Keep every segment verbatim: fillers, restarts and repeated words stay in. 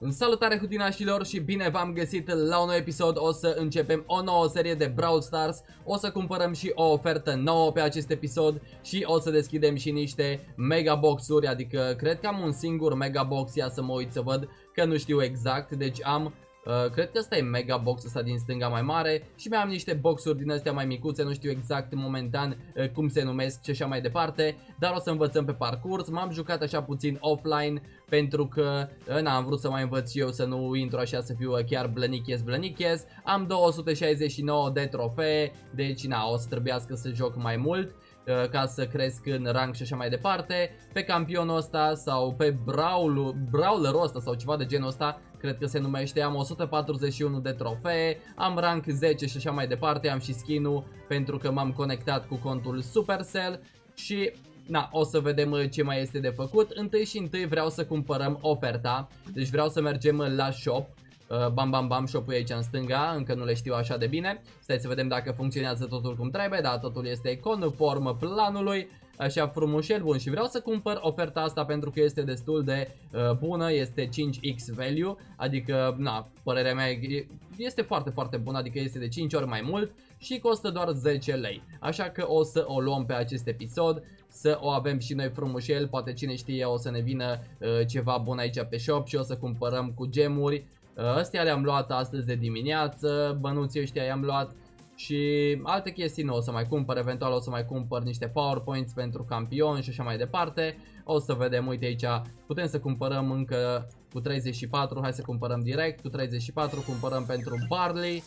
Salutare hutinașilor și bine v-am găsit la un nou episod. O să începem o nouă serie de Brawl Stars. O să cumpărăm și o ofertă nouă pe acest episod și o să deschidem și niște mega boxuri. Adică cred că am un singur mega box. Ia să mă uit să văd, că nu știu exact. Deci am, uh, cred că ăsta e mega box ăsta din stânga mai mare. Și mai am niște boxuri din astea mai micuțe. Nu știu exact momentan uh, cum se numesc și așa mai departe. Dar o să învățăm pe parcurs. M-am jucat așa puțin offline pentru că n-am vrut să mai învăț eu, să nu intru așa să fiu chiar blăniches blăniches. Am două sute șaizeci și nouă de trofee, deci na, o să trebuiască să joc mai mult uh, ca să cresc în rank și așa mai departe. Pe campionul ăsta sau pe brawl, brawlerul ăsta sau ceva de genul ăsta, cred că se numește, am o sută patruzeci și unu de trofee, am rank zece și așa mai departe. Am și skin-ul pentru că m-am conectat cu contul Supercell și na, o să vedem ce mai este de făcut. Întâi și întâi vreau să cumpărăm oferta. Deci vreau să mergem la shop. uh, Bam bam bam, shop-ul e aici în stânga. Încă nu le știu așa de bine. Stai să vedem dacă funcționează totul cum trebuie. Da, totul este conform planului. Așa frumușel, bun, și vreau să cumpăr oferta asta pentru că este destul de uh, bună. Este cinci x value. Adică, na, părerea mea este foarte foarte bună. Adică este de cinci ori mai mult și costă doar zece lei. Așa că o să o luăm pe acest episod, să o avem și noi frumușel. Poate cine știe o să ne vină uh, ceva bun aici pe shop și o să cumpărăm cu gemuri. uh, Astea le-am luat astăzi de dimineață. Bănuții ăștia i-am luat. Și alte chestii nu o să mai cumpăr. Eventual o să mai cumpăr niște powerpoints pentru campion și așa mai departe. O să vedem, uite aici putem să cumpărăm încă cu treizeci și patru. Hai să cumpărăm direct cu treizeci și patru. Cumpărăm pentru Barley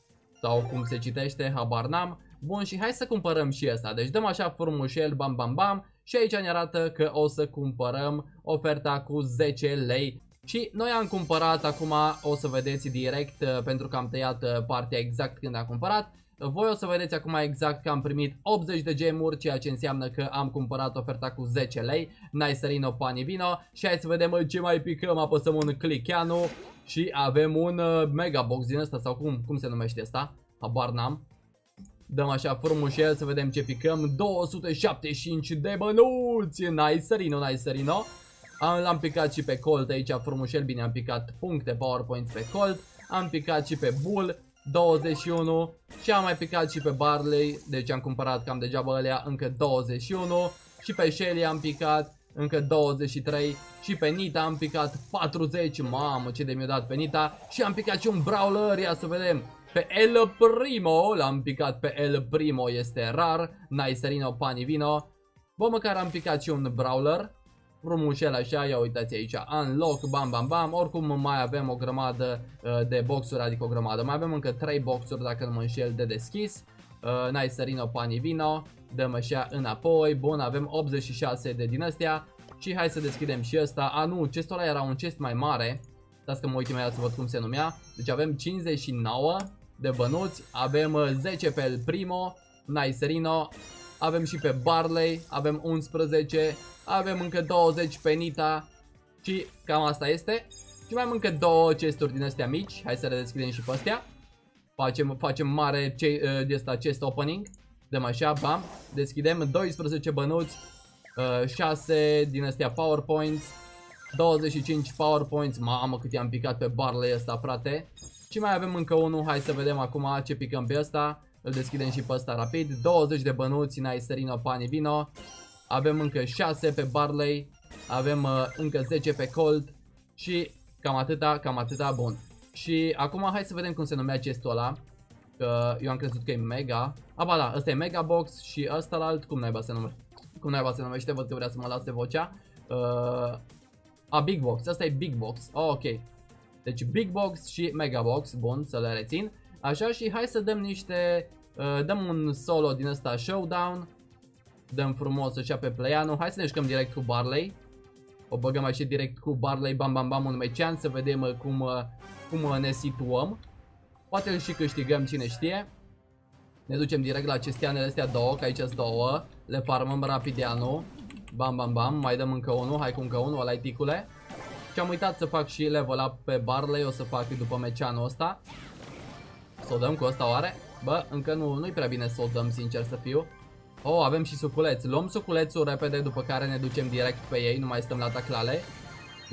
sau cum se citește, habar n-am. Bun, și hai să cumpărăm și asta. Deci dăm așa frumușel, bam bam bam. Și aici ne arată că o să cumpărăm oferta cu zece lei. Și noi am cumpărat, acum o să vedeți direct, pentru că am tăiat partea exact când am cumpărat. Voi o să vedeți acum exact că am primit optzeci de gemuri, ceea ce înseamnă că am cumpărat oferta cu zece lei. Nicerino pani vino. Și hai să vedem ce mai picăm. Apăsăm un click-anu și avem un mega box din ăsta sau cum, cum se numește asta? Habar n-am. Dăm așa frumușel să vedem ce picăm. două sute șaptezeci și cinci de bănuți. Nicerino, Nicerino. L-am picat și pe Colt aici frumușel. Bine, am picat puncte powerpoints pe Colt. Am picat și pe Bull douăzeci și unu. Și am mai picat și pe Barley. Deci am cumpărat cam degeaba alea încă douăzeci și unu. Și pe Shelly am picat încă douăzeci și trei. Și pe Nita am picat patruzeci. Mamă, ce de mi-a dat pe Nita. Și am picat și un brawler. Ia să vedem. Pe El Primo, l-am picat pe El Primo, este rar. Nicerino pani vino. Bă, măcar am picat și un brawler frumușel așa, ia uitați aici, unlock, bam bam bam. Oricum mai avem o grămadă uh, de boxuri, adică o grămadă. Mai avem încă trei boxuri, dacă nu mă înșel, de deschis. uh, Nicerino pani vino. Dăm așa înapoi, bun, avem optzeci și șase de din astea. Și hai să deschidem și ăsta. A, nu, chestul ăla era un chest mai mare. Stați că mă uit imediat să văd cum se numea. Deci avem cincizeci și nouă de bănuți. Avem zece pe El Primo, Nicerino. Avem și pe Barley, avem unsprezece. Avem încă douăzeci pe Nita. Și cam asta este. Și mai am încă două chesturi din astea mici. Hai să le deschidem și pe astea. Facem, facem mare de asta chest opening. Dăm așa, bam. Deschidem doisprezece bănuți, șase din astea powerpoints, douăzeci și cinci powerpoints. Mamă, cât i-am picat pe Barley ăsta, frate. Și mai avem încă unul. Hai să vedem acum ce picăm pe ăsta. Îl deschidem și pe ăsta rapid. douăzeci de bănuți, Nicerino pani vino. Avem încă șase pe Barley. Avem uh, încă zece pe Colt. Și cam atâta, cam atâta, bun. Și acum hai să vedem cum se numea chestul ăla. Că eu am crezut că e mega. A, ba da, ăsta e mega box. Și ăsta la alt, cum naiba se numește? Cum naiba se numește? Văd că vrea să mă lase vocea. uh, A, big box, ăsta e big box. oh, Ok. Deci big box și mega box. Bun, să le rețin. Așa, și hai să dăm niște uh, dăm un solo din ăsta showdown. Dăm frumos așa pe playanu. Hai să ne jucăm direct cu Barley. O băgăm așa direct cu Barley, bam bam bam, un mecian. Să vedem cum, cum ne situăm. Poate îl și câștigăm, cine știe. Ne ducem direct la chestianele astea două, că aici sunt două. Le farmăm rapideanu. Bam bam bam, mai dăm încă unul. Hai cu încă unul, ăla-i ticule. Și am uitat să fac și level up pe Barley. O să fac după mecianul ăsta. Să o dăm cu ăsta oare? Bă, încă nu, nu-i prea bine să o dăm, sincer să fiu. Oh, avem și suculeți. Luăm suculețul repede, după care ne ducem direct pe ei. Nu mai stăm la taclale.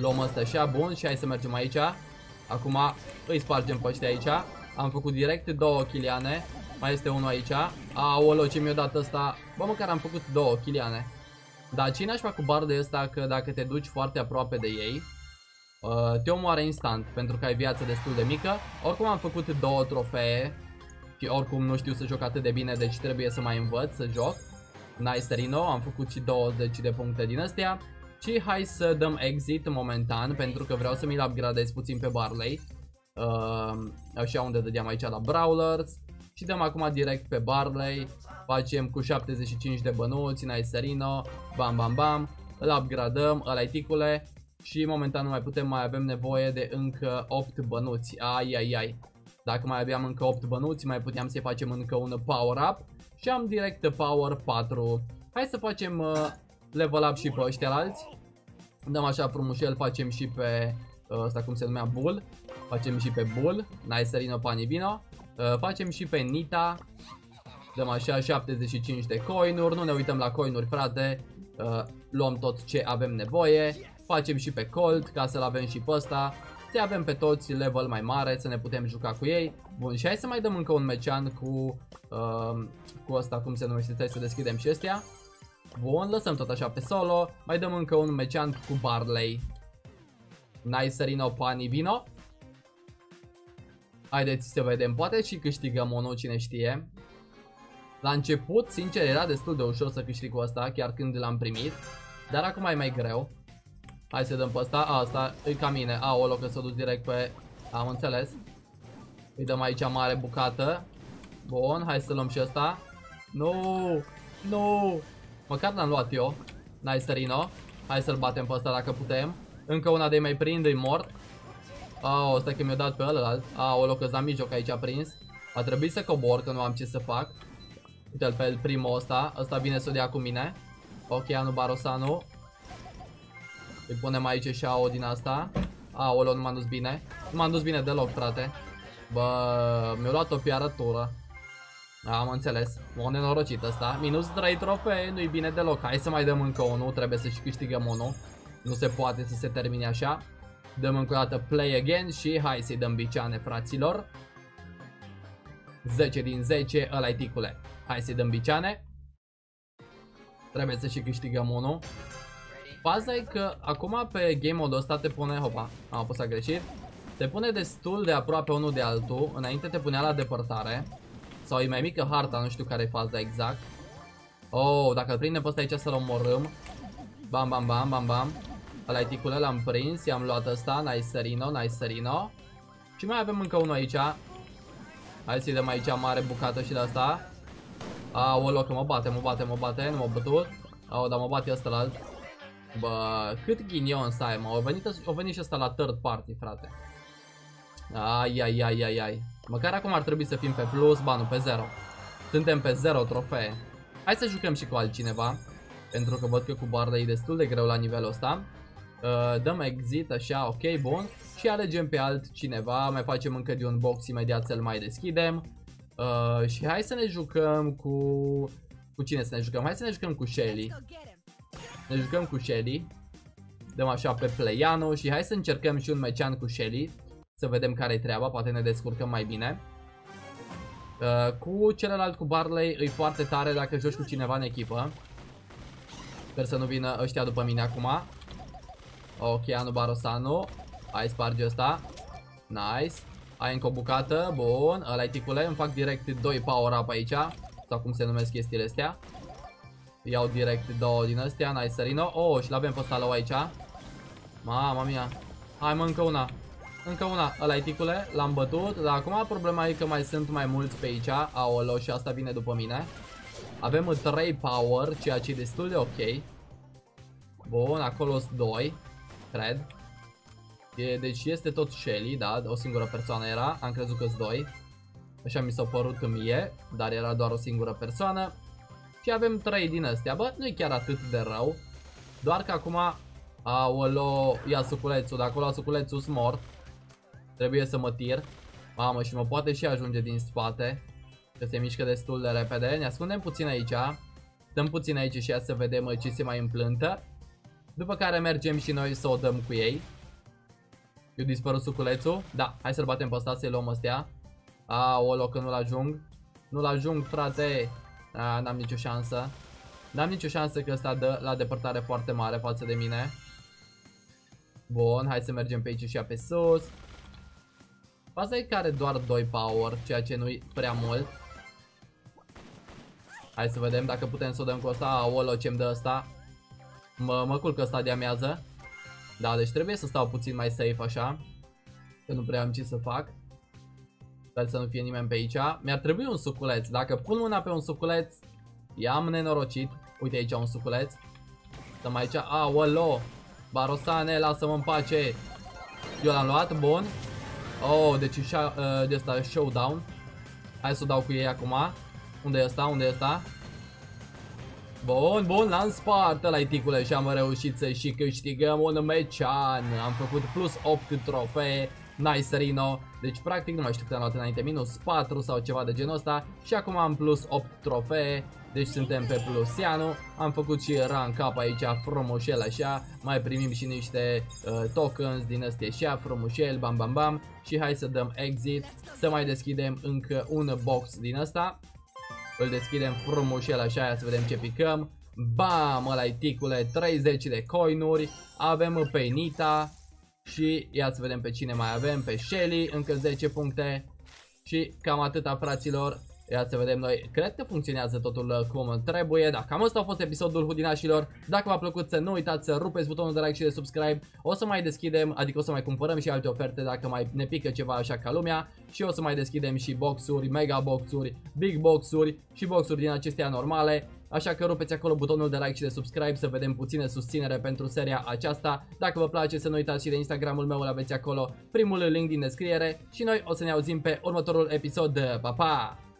Luăm ăsta așa, bun, și hai să mergem aici. Acum îi spargem pe ăștia aici. Am făcut direct două chiliane. Mai este unul aici. Aoleo, ce mi-a dat ăsta. Bă, măcar am făcut două chiliane. Dar ce nașpa cu bardul ăsta, că dacă te duci foarte aproape de ei, uh, te omoară instant, pentru că ai viață destul de mică. Oricum am făcut două trofee și oricum nu știu să joc atât de bine, deci trebuie să mai învăț să joc. Nice, Rino, am făcut și douăzeci de puncte din astea. Și hai să dăm exit momentan, pentru că vreau să mi-l upgradez puțin pe Barley. uh, Așa, unde dădeam aici la Brawlers. Și dăm acum direct pe Barley. Facem cu șaptezeci și cinci de bănuți. Nice, Rino, bam bam bam. Îl upgradăm, ăla-i ticule. Și momentan nu mai putem, mai avem nevoie de încă opt bănuți. Ai ai ai. Dacă mai aveam încă opt bănuți, mai puteam să-i facem încă un power up. Și am direct power patru. Hai să facem uh, level up și pe ăștia alți. Dăm așa frumușel, facem și pe uh, ăsta, cum se numea, Bull. Facem și pe Bull. Nice, Rino, Panivino. uh, Facem și pe Nita. Dăm așa șaptezeci și cinci de coinuri. Nu ne uităm la coinuri, frate. uh, Luăm tot ce avem nevoie. Facem și pe Colt, ca să-l avem și pe ăsta. Să avem pe toți level mai mare, să ne putem juca cu ei. Bun, și hai să mai dăm încă un mecian cu uh, Cu ăsta, cum se numește. Hai să deschidem și ăstea. Bun, lăsăm tot așa pe solo. Mai dăm încă un mecian cu Barley. Nice, Rino, Panivino. Haideți să vedem, poate și câștigăm unul, cine știe. La început, sincer, era destul de ușor să câștig cu asta, chiar când l-am primit. Dar acum e mai greu. Hai să dăm pe ăsta, a, asta e ca mine. Aoleo, că s-a dus direct pe... Am înțeles. Îi dăm aici mare bucată. Bun, hai să luăm și ăsta. Nu, nu. Măcar l-am luat eu. Nice, Rino. Hai să-l batem pe ăsta dacă putem. Încă una de mai prind, e mort. Aoleo, ăsta că mi-a dat pe ălalt. Aoleo, că-s la mijloc aici a prins. A trebuit să cobor, că nu am ce să fac. Uite-l pe primul ăsta. Ăsta vine să o dea cu mine. Ok, Anu Barosanu. Îi punem aici și o din asta. Aoleo, nu m-am dus bine. Nu m-am dus bine deloc, frate. Bă, mi-a luat o piarătură. Am înțeles. O nenorocit ăsta. Minus trei trofee, nu-i bine deloc. Hai să mai dăm încă unul, trebuie să și câștigăm unul. Nu se poate să se termine așa. Dăm încă o dată play again și hai să-i dăm biciane, fraților. zece din zece, ăla-i ticule. Hai să-i dăm biciane. Trebuie să și câștigăm unul. Faza e că acum pe game mode ăsta te pune, hopa, am apăsat greșit. Te pune destul de aproape unul de altul. Înainte te punea la depărtare. Sau e mai mică harta, nu știu care e faza exact. Oh, dacă îl prindem pe ăsta aici să-l omorâm. Bam, bam, bam, bam, bam. Ăla-i ticule, l-am prins, i-am luat ăsta. Nice, Rino, nice, Rino. Și mai avem încă unul aici. Hai să-i dăm aici mare bucată și de asta. Aoleo, că mă bate, mă bate, mă bate, nu m-a bătut. Aoleo, dar mă bate ăsta la alt. Bă, cât ghinion să ai, mă. O venit, o venit și ăsta la third party, frate. Ai, ai, ai, ai, ai. Măcar acum ar trebui să fim pe plus, ba nu, pe zero. Suntem pe zero trofee. Hai să jucăm și cu altcineva. Pentru că văd că cu Barley e destul de greu la nivelul ăsta. uh, Dăm exit, așa, ok, bun. Și alegem pe altcineva. Mai facem încă de un box, imediat să-l mai deschidem. uh, Și hai să ne jucăm cu... Cu cine să ne jucăm? Hai să ne jucăm cu Shelly. Ne jucăm cu Shelly. Dăm așa pe Pleiano și hai să încercăm și un mecian cu Shelly. Să vedem care-i treaba, poate ne descurcăm mai bine. uh, Cu celălalt, cu Barley, e foarte tare dacă joci cu cineva în echipă. Sper să nu vină ăștia după mine acum. Ok, Anu Barosanu. Hai, sparge ăsta. Nice. Ai încă o bucată, bun. Ăla-i ticule, îmi fac direct doi power up aici. Sau cum se numesc chestiile astea. Iau direct două din astea. Nice, Rino. Oh, și l-avem pe ăsta low aici. Mama mia. Hai, mă, încă una. Încă una, ăla-i ticule, l-am bătut. Dar acum problema e că mai sunt mai mulți pe aici. Aoleo, și asta vine după mine. Avem trei power, ceea ce e destul de ok. Bun, acolo sunt doi, cred. E, deci este tot Shelly, da, o singură persoană era. Am crezut că sunt doi. Așa mi s-a părut mie, dar era doar o singură persoană. Și avem trei din astea, bă, nu e chiar atât de rău. Doar că acum, aoleo, ia suculețul, de acolo suculețul sunt mort. Trebuie să mă tir. Mamă, și mă poate și ajunge din spate. Că se mișcă destul de repede. Ne ascundem puțin aici. Stăm puțin aici și ia să vedem ce se mai împlântă. După care mergem și noi să o dăm cu ei. Eu dispărut suculețul. Da, hai să-l batem pe ăsta, să-i luăm ăstea. Aolo, că nu-l ajung. Nu-l ajung, frate. N-am nicio șansă. N-am nicio șansă că ăsta dă la depărtare foarte mare față de mine. Bun, hai să mergem pe aici și pe sus. Faza e că are doar doi power, ceea ce nu-i prea mult. Hai să vedem dacă putem să o dăm cu ăsta. Aolo, ce-mi dă ăsta. Mă, mă culcă ăsta de amează. Da, deci trebuie să stau puțin mai safe așa, că nu prea am ce să fac. Sper să nu fie nimeni pe aici. Mi-ar trebui un suculeț. Dacă pun mâna pe un suculeț, i-am nenorocit. Uite aici un suculeț. Stăm aici. Aolo, Barosane, lasă-mă în pace. Eu l-am luat, bun. Oh, deci de asta showdown. Hai să o dau cu ei acum. Unde e ăsta? Unde e ăsta? Bun, bun, l-am spart ăla-i ticule și am reușit să și câștigăm un mecian. Am făcut plus opt trofee. Nice, Rino. Deci practic nu mai știu cât am luat înainte, minus patru sau ceva de genul ăsta. Și acum am plus opt trofee. Deci suntem pe plusianu. Am făcut și rank up aici frumușel așa. Mai primim și niște uh, tokens din astea așa frumușel, bam bam bam. Și hai să dăm exit. Să mai deschidem încă un box din ăsta. Îl deschidem frumușel așa, ia să vedem ce picăm. Bam, ăla-i ticule, treizeci de coinuri. Avem pe Nita. Și ia să vedem pe cine mai avem. Pe Shelly, încă zece puncte. Și cam atâta, fraților. Ia să vedem noi. Cred că funcționează totul cum trebuie. Da, cam asta a fost episodul Hudinașilor. Dacă v-a plăcut, să nu uitați să rupeți butonul de like și de subscribe. O să mai deschidem, adică o să mai cumpărăm și alte oferte dacă mai ne pică ceva așa ca lumea. Și o să mai deschidem și boxuri, mega boxuri, big boxuri și boxuri din acestea normale. Așa că rupeți acolo butonul de like și de subscribe să vedem puțină susținere pentru seria aceasta. Dacă vă place, să nu uitați și de Instagramul meu, îl aveți acolo, primul link din descriere. Și noi o să ne auzim pe următorul episod. Pa, pa!